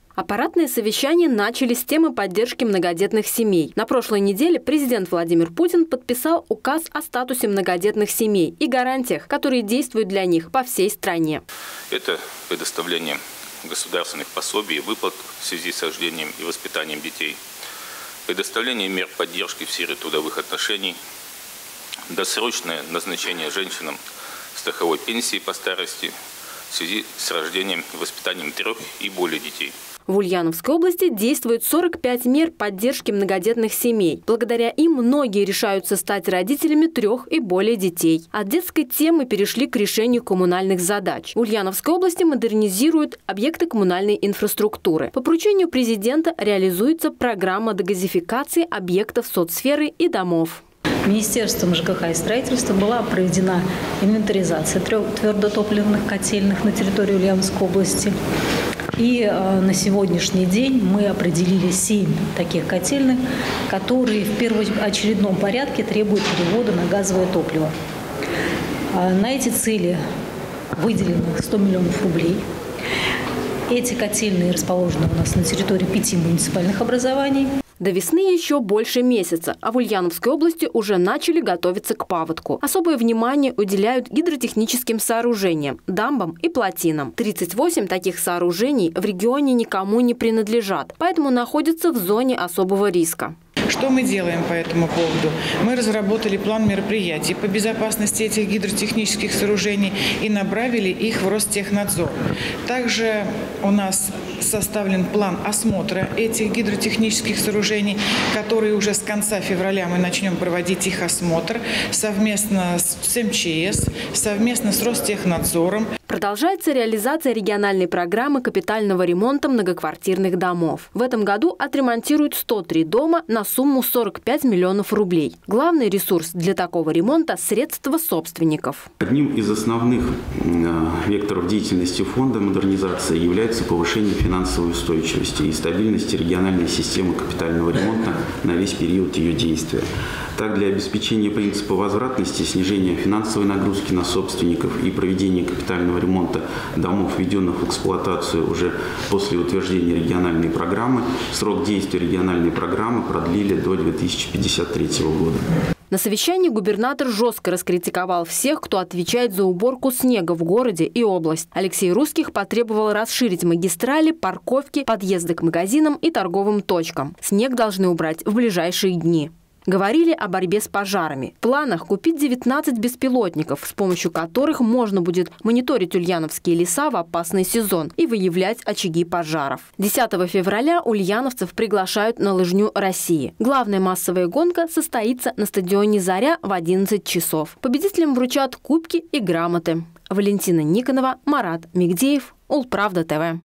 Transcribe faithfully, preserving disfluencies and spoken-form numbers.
Аппаратные совещания начали с темы поддержки многодетных семей. На прошлой неделе президент Владимир Путин подписал указ о статусе многодетных семей и гарантиях, которые действуют для них по всей стране. Это предоставление государственных пособий и выплат в связи с рождением и воспитанием детей, предоставление мер поддержки в сфере трудовых отношений, досрочное назначение женщинам страховой пенсии по старости в связи с рождением и воспитанием трех и более детей. В Ульяновской области действует сорок пять мер поддержки многодетных семей. Благодаря им многие решаются стать родителями трех и более детей. От детской темы перешли к решению коммунальных задач. В Ульяновской области модернизируют объекты коммунальной инфраструктуры. По поручению президента реализуется программа дегазификации объектов соцсферы и домов. Министерством ЖКХ и строительства была проведена инвентаризация твердотопливных котельных на территории Ульяновской области. И э, на сегодняшний день мы определили семь таких котельных, которые в первоочередном порядке требуют перевода на газовое топливо. А на эти цели выделено сто миллионов рублей. Эти котельные расположены у нас на территории пяти муниципальных образований. До весны еще больше месяца, а в Ульяновской области уже начали готовиться к паводку. Особое внимание уделяют гидротехническим сооружениям, дамбам и плотинам. тридцать восемь таких сооружений в регионе никому не принадлежат, поэтому находятся в зоне особого риска. Что мы делаем по этому поводу? Мы разработали план мероприятий по безопасности этих гидротехнических сооружений и направили их в Ростехнадзор. Также у нас составлен план осмотра этих гидротехнических сооружений, который уже с конца февраля мы начнем проводить их осмотр совместно с эм че эс, совместно с Ростехнадзором. Продолжается реализация региональной программы капитального ремонта многоквартирных домов. В этом году отремонтируют сто три дома на сумму сорок пять миллионов рублей. Главный ресурс для такого ремонта – средства собственников. Одним из основных векторов деятельности фонда модернизации является повышение финансовой устойчивости и стабильности региональной системы капитального ремонта на весь период ее действия. Так, для обеспечения принципа возвратности, снижения финансовой нагрузки на собственников и проведения капитального ремонта домов, введенных в эксплуатацию уже после утверждения региональной программы, срок действия региональной программы продлили до две тысячи пятьдесят третьего года. На совещании губернатор жестко раскритиковал всех, кто отвечает за уборку снега в городе и область. Алексей Русских потребовал расширить магистрали, парковки, подъезды к магазинам и торговым точкам. Снег должны убрать в ближайшие дни. Говорили о борьбе с пожарами. В планах купить девятнадцать беспилотников, с помощью которых можно будет мониторить ульяновские леса в опасный сезон и выявлять очаги пожаров. десятого февраля ульяновцев приглашают на лыжню России. Главная массовая гонка состоится на стадионе «Заря» в одиннадцать часов. Победителям вручат кубки и грамоты. Валентина Никонова, Марат Мигдеев, Улправда ТВ.